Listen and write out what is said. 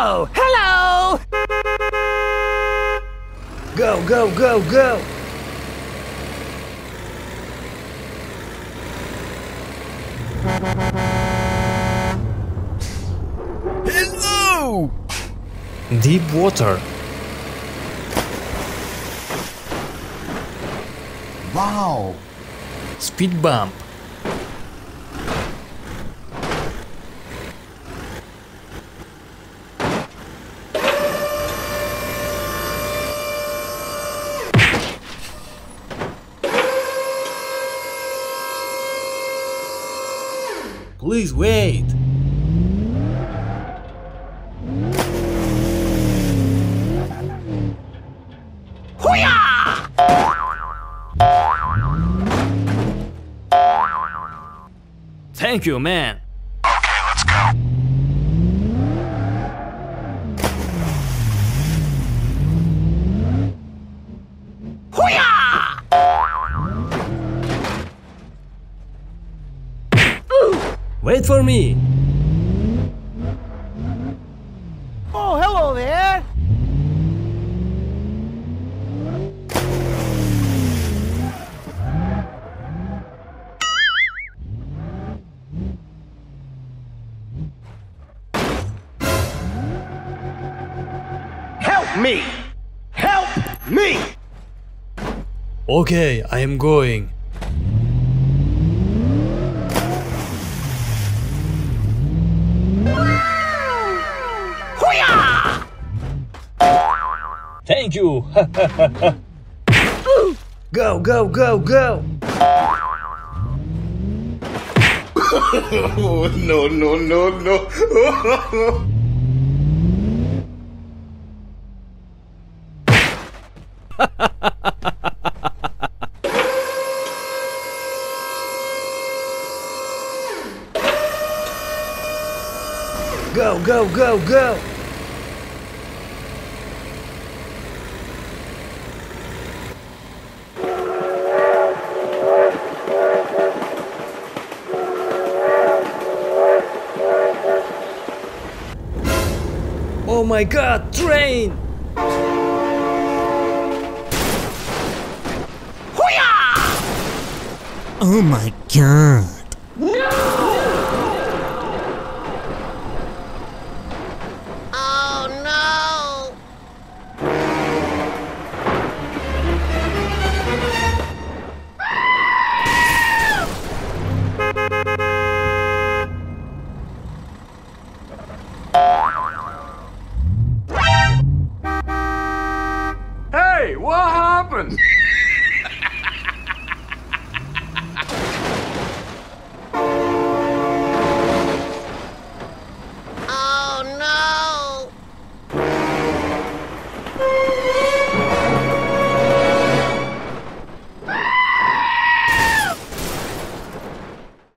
Oh, hello! Go, go, go, go! Hello! Deep water. Wow! Speed bump. Please wait. Thank you, man. Okay, let's go. Wait for me. Oh, hello there! Help me! Help me! Okay, I am going. Thank you. Go, go, go, go. No, no, no, no. Go, go, go, go. Oh my god, train! Oh my god.